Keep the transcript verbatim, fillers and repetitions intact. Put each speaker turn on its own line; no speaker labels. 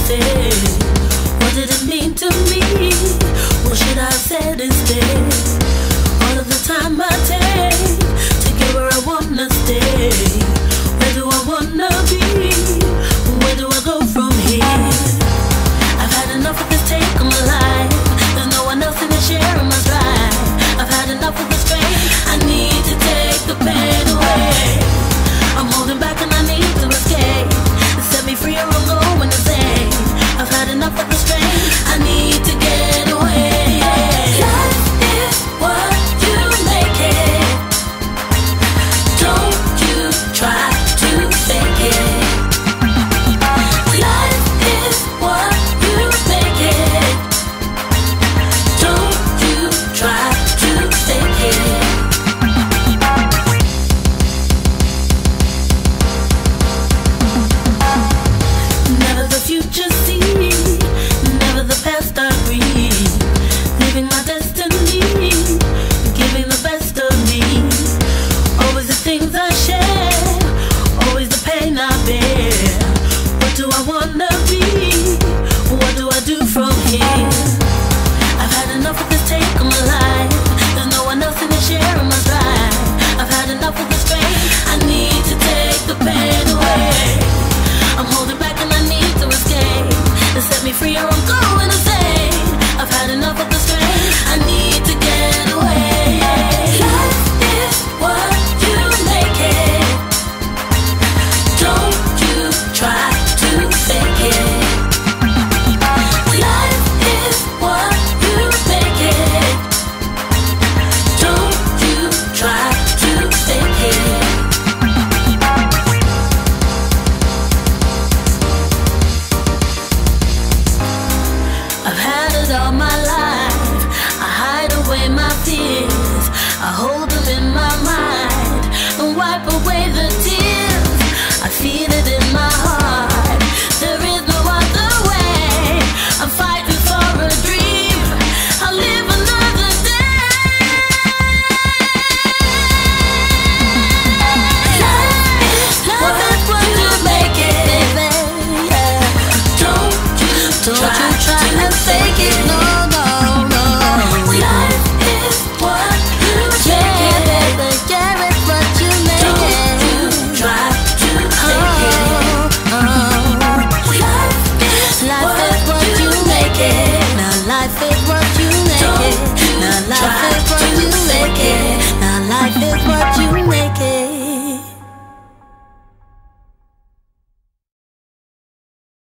stay? What did it mean to me? What should I have said instead? All of the time I take to get where I wanna stay. Where do I wanna be? Where do I go from here? I've had enough of this take on my life. There's no one else in the share of my life. I've had enough of this pain. I need to take the pain away. I'm holding back and I need to escape. Set me free or I'm going insane. I've had enough of this